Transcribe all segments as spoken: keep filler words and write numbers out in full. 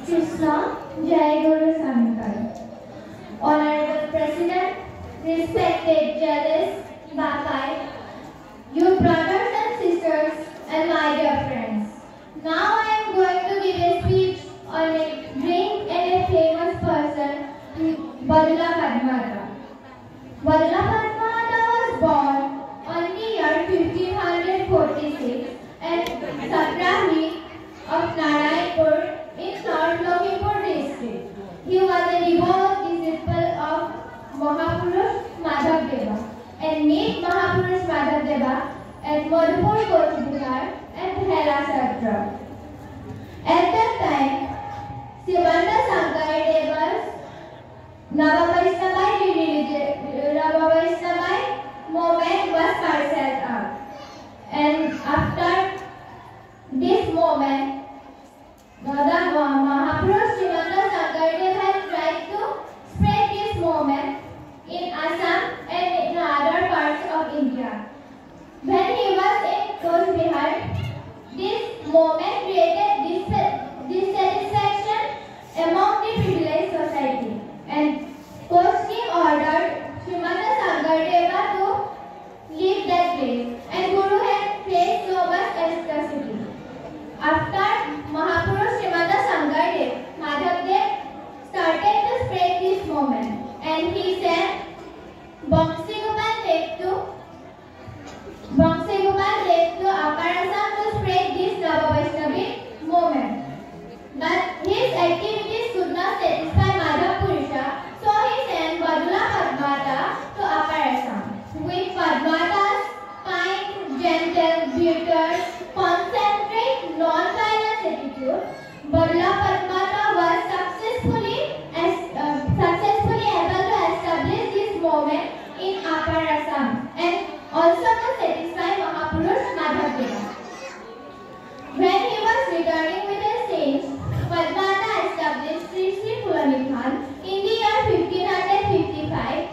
Krishna Jai Guru Sankar. Honorable President, respected judges, Bapai, you brothers and sisters, and my dear friends. Now I am going to give a speech on a great and a famous person, Badula Padmata. Badula Padmata was born on the year fifteen forty-six at Saprahi of Narayanpur in North Lakhimpur district. He was a devout disciple of Mahapurush Madhav Deva and met Mahapurush Madhav Deva at Madhupur Koch Bihar and Bhela Satra. At that time, Srimanta Sankara Deva's Navavaishnavite religion, Navavaishnavite movement was carried out. And after this movement, the Mahapurush Srimanta Sankara Deva had tried to spread this movement in Assam and in other parts of India. When he was in Koch Bihar, this movement created dissatisfaction among the privileged society, and Koch king ordered Srimanta Sankara Deva to leave that place, and Guru had faced so much scarcity. After Mahapurush Srimanta Sankara Deva, Madhav Dev started to spread this movement, and he said, Bangsi Gopal left to Bangsi Gopal left to Upper Assam to spread this Navavaishnavite movement. But his activities could not satisfy Madhav Purusha, so he sent Badula Padmata to Upper Assam. With Padmata's kind, gentle, bitter, concentrate, non-violent attitude, Badula Padmata was successfully, uh, successfully able to establish this movement in Upper Assam and also to satisfy Mahapurush Madhav Deva. When he was returning with his saints, Padmata established Sri Sri Phulanithan in the year fifteen fifty-five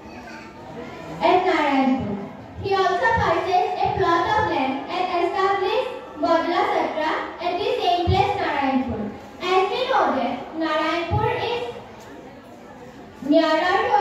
at Narayanpur. He also purchased a plot of land and established Badula Satra at the same place, Narayanpur. As we know that Narayanpur is nearer to